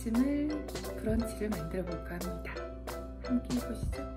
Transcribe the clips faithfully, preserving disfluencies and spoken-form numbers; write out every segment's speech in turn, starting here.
아침을 브런치를 만들어 볼까 합니다. 함께 해보시죠.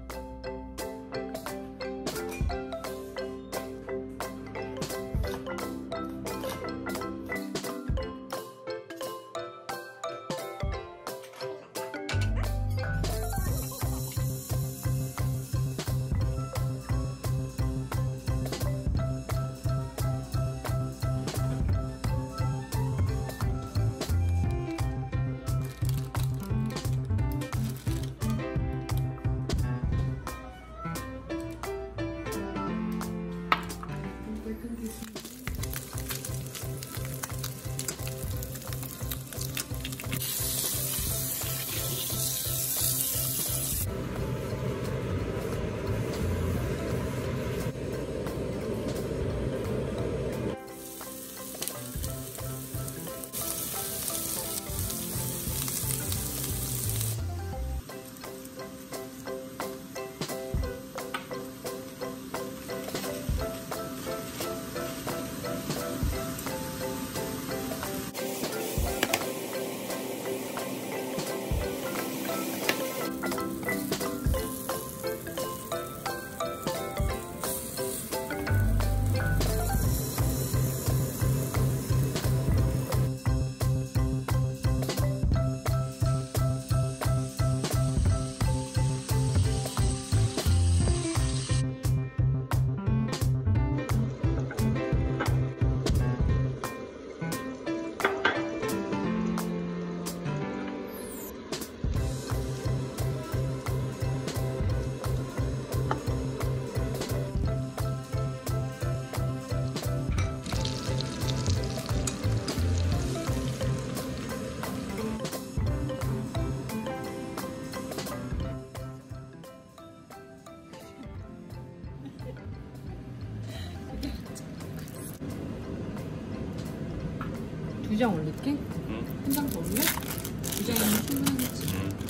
두 장 올릴게? 응. 한 장 더 올려? 두 장이면 충분하겠지.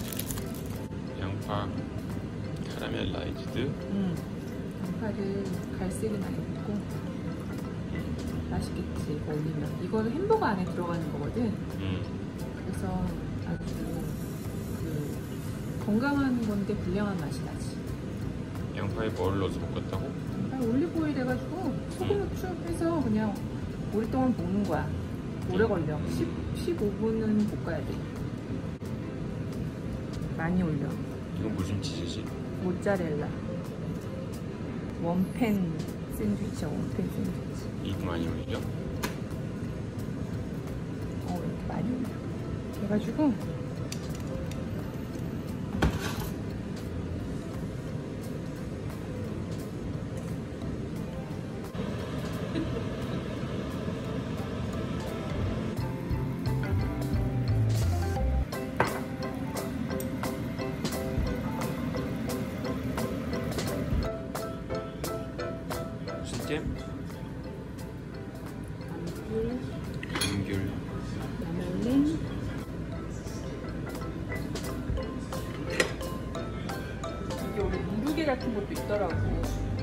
응. 양파 카라멜라이즈드. 응. 양파를 갈색은 아니고 맛있겠지, 이거 올리면. 이거는 햄버거 안에 들어가는 거거든. 응. 그래서 아주 그 건강한 건데 불량한 맛이 나지. 양파에 뭘 넣어서 볶았다고? 양파 올리브오일 해가지고 소금 후추 해서 그냥 오랫동안 볶는 거야. 오래 걸려. 십, 십오 분은 볶아야 돼. 많이 올려. 이건 무슨 치즈지? 모짜렐라. 원팬 샌드위치야, 원팬 샌드위치. 이거 많이 올려? 어, 이렇게 많이 올려. 그래가지고 잼? 감귤, 라멜린, 이게 원래 누르개 같은 것도 있더라고.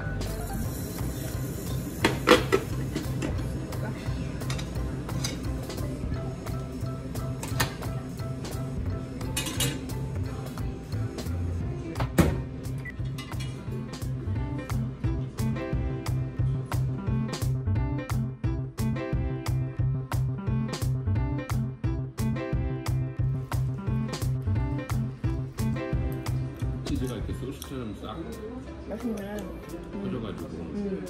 치즈가 이렇게 소스처럼 싹 맛있네. 퍼져가지고 음.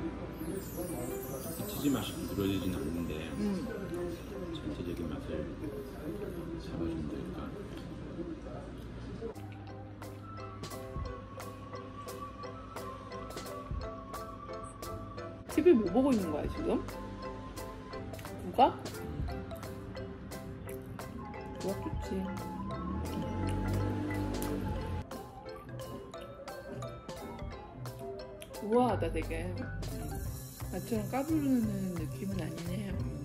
치즈 맛이 부드러지진 않는데 음. 전체적인 맛을 잡아주면 될까? 티비 뭐 보고 있는 거야 지금? 누가? 누가 좋지. 우아하다 되게. 나처럼 까부르는 느낌은 아니네요.